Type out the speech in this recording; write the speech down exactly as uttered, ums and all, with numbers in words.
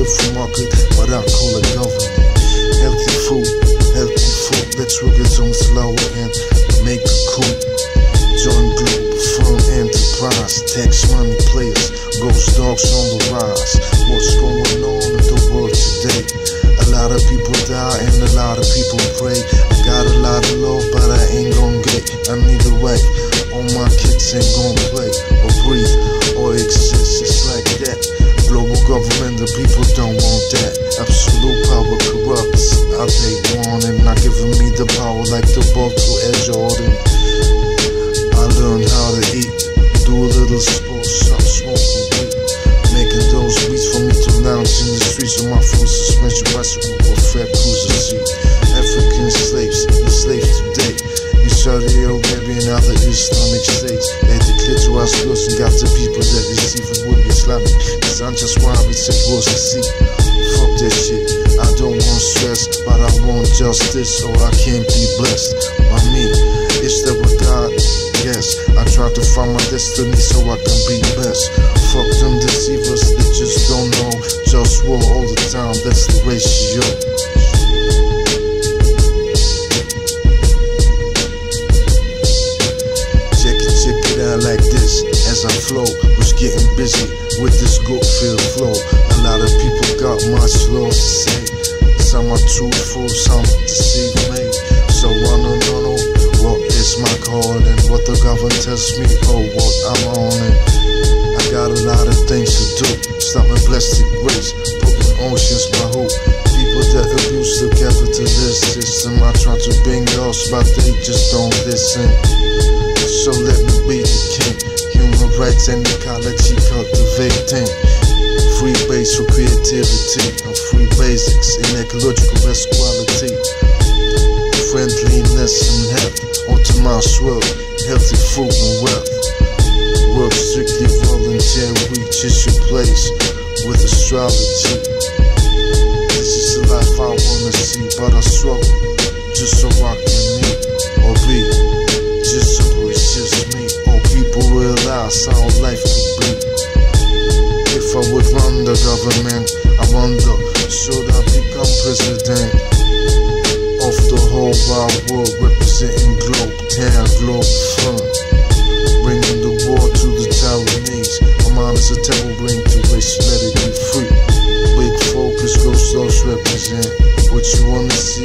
good for market, but I call it government. Healthy food, healthy food. Let's work it on slower and make a coup. Join Globalfirm enterprise, tax money players, GhostDogz on the rise. What's going on in the world today? A lot of people die and a lot of people pray. I got a lot of love, but I ain't gon' get. I need a wife. All my kids ain't gon' play or breathe or exist. It's like that. Global government, the people don't want that. Absolute power corrupts. I take one and not giving me the power like the ball to Air Jordan. I learned how to eat, do a little sports, stop smoking weed, making those beats for me to lounge in the streets with my full suspension bicycle or fat cruiser seat. African slaves, enslaved today in Saudi Arabia and other Islamic states. They declitorize girls and got the people that receive it will be Islamic. Cause I'm just why it's supposed to see. Fuck that shit, I don't want stress, but I want justice or I can't be blessed by me. Is that what God? Yes, I try to find my destiny so I can be best. Fuck them deceivers, they just don't know. JustWar all the time, that's the ratio. Check it, check it out like this. As I flow, was getting busy with this good-filled flow. A lot of people got much love to say. Some are truthful, some deceive me. So I don't know what is my calling, what the government tells me, oh what I'm on it. I got a lot of things to do. Stopping plastic waste, putting oceans my hope. People that abuse the capitalist system, I try to bring us, but they just don't listen. So let me be the king. Human rights and ecology cultivating. Free base for creativity and free basics in ecological best quality. Friendliness and health, automizes, healthy food and wealth. Work strictly voluntary, reaches your place with astrology. This is the life I wanna see, but I struggle just so I can eat or be. Just so it's just me, or people realize how life could be. If I would run the government, I wonder, should I become president of the whole wide world, representing globe, town, Globalfirm, bringing the war to the Taiwanese. My mind is a terrible bring to race, let it be free. Big focus, GhostDogz represent what you wanna see.